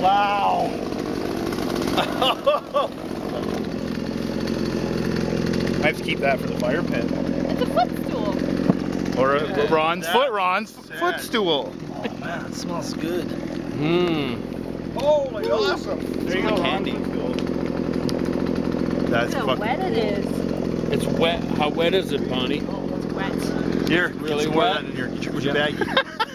Wow. I have to keep that for the fire pit. It's a footstool. Or Ron's footstool. Oh man, it smells good. Mmm. Holy awesome. There you go, candy. That's Look how wet it is. It's wet. How wet is it, Bonnie? Oh, it's wet. Here, Really squirt wet? that in your baggie.